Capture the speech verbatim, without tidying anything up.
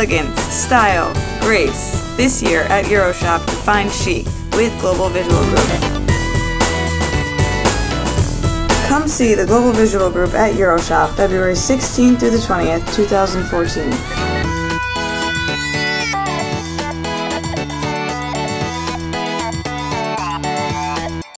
elegance, style, grace. This year at EuroShop, define chic with Global Visual Group. Come see the Global Visual Group at EuroShop February sixteenth through the twentieth, two thousand fourteen.